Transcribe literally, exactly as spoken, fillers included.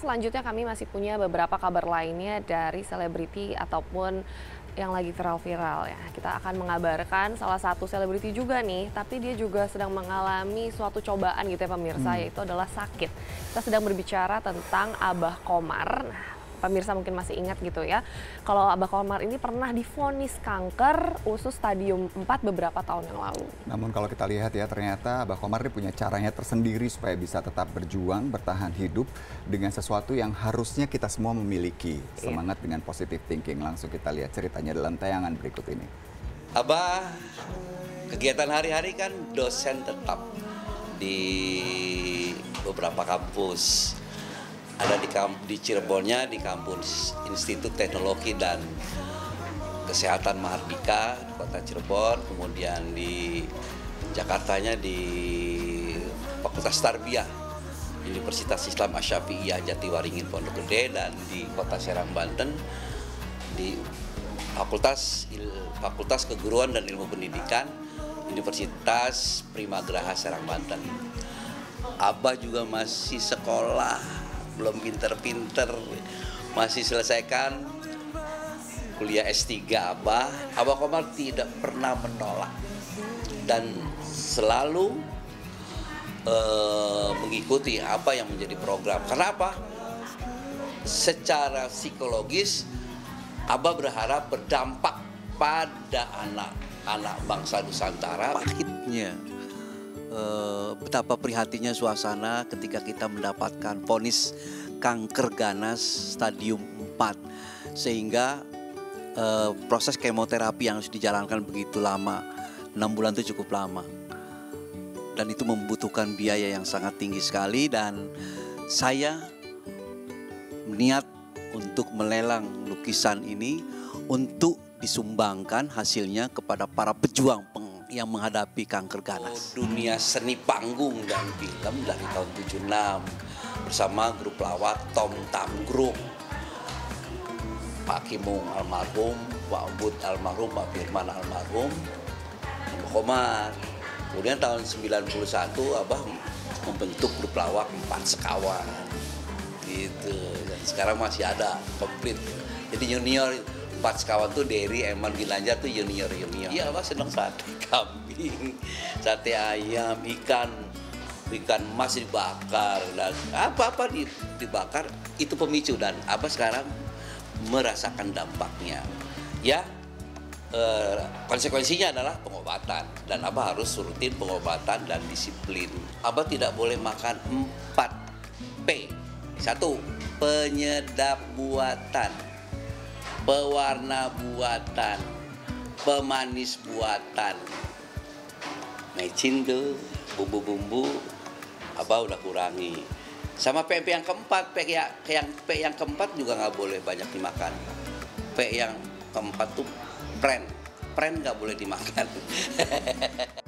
selanjutnya kami masih punya beberapa kabar lainnya dari selebriti ataupun yang lagi viral-viral ya. Kita akan mengabarkan salah satu selebriti juga nih, tapi dia juga sedang mengalami suatu cobaan gitu ya pemirsa, Hmm. yaitu adalah sakit. Kita sedang berbicara tentang Abah Qomar. Nah, pemirsa mungkin masih ingat gitu ya, kalau Abah Qomar ini pernah divonis kanker usus stadium empat beberapa tahun yang lalu. Namun kalau kita lihat ya, ternyata Abah Qomar ini punya caranya tersendiri supaya bisa tetap berjuang, bertahan hidup dengan sesuatu yang harusnya kita semua memiliki. Semangat dengan positive thinking. Langsung kita lihat ceritanya dalam tayangan berikut ini. Abah kegiatan hari-hari kan dosen tetap di beberapa kampus. Ada di, di Cirebonnya di kampus Institut Teknologi dan Kesehatan Mahardika di kota Cirebon, kemudian di Jakartanya di Fakultas Tarbiyah Universitas Islam Asy-Syafi'iyah Jatiwaringin Pondok Gede, dan di kota Serang Banten di Fakultas Fakultas Keguruan dan Ilmu Pendidikan Universitas Primagraha Serang Banten. Abah juga masih sekolah, belum pinter-pinter, masih selesaikan kuliah S tiga Abah. Abah Qomar tidak pernah menolak dan selalu uh, mengikuti apa yang menjadi program. Kenapa? Secara psikologis Abah berharap berdampak pada anak-anak bangsa Nusantara. Pahitnya, eh, betapa prihatinnya suasana ketika kita mendapatkan vonis kanker ganas stadium empat, sehingga eh, proses kemoterapi yang harus dijalankan begitu lama, enam bulan itu cukup lama, dan itu membutuhkan biaya yang sangat tinggi sekali. Dan saya niat untuk melelang lukisan ini untuk disumbangkan hasilnya kepada para pejuang yang menghadapi kanker ganas. Oh, dunia seni panggung dan film dari tahun tujuh puluh enam bersama grup lawak Tom Tam Group, Pak Kimung almarhum, Pak Ubud almarhum, Pak Firman almarhum, Abah Qomar. Kemudian tahun sembilan puluh satu Abah membentuk grup lawak Empat Sekawan gitu, dan sekarang masih ada komplit. Jadi junior Empat Sekawan tuh Derry, Eman, Ginanjar tuh junior junior. Iya, Abah senang sate kambing, sate ayam, ikan, ikan emas dibakar, dan apa-apa dibakar itu pemicu, dan Abah sekarang merasakan dampaknya. Ya, eh, konsekuensinya adalah pengobatan, dan Abah harus rutin pengobatan dan disiplin. Abah tidak boleh makan empat P. Satu, penyedap buatan, pewarna buatan, pemanis buatan. Mecin tuh, bumbu-bumbu, Abah udah kurangi. Sama P P yang keempat, P yang, yang, P yang keempat juga nggak boleh banyak dimakan. P yang keempat tuh pren, pren nggak boleh dimakan.